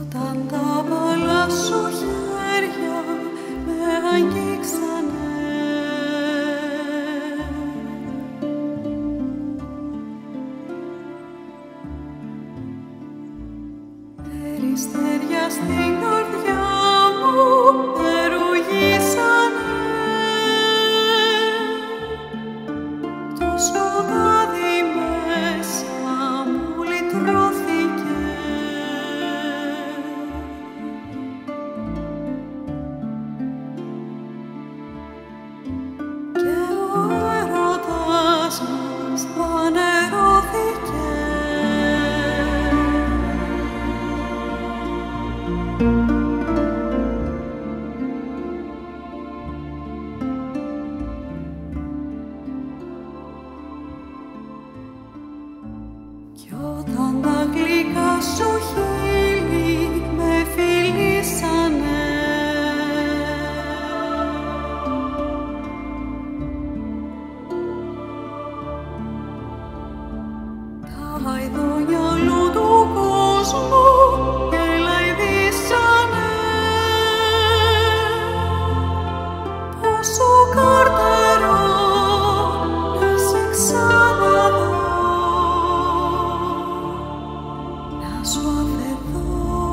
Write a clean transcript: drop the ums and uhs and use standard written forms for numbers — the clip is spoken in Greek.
Περιστέρια στην καρδιά μου ερουγήσανε, το σκοτάδι μέσα μου λυτρώθηκε και ο έρωτας μας πανερώθηκε. Κι όταν τα γλυκά σου χείλη με φιλήσανε, τα ειδόνια όλου του κόσμου γελαϊδίσανε, πόσο καρτερό να σε ξαναδώ, να σου αφαιθώ.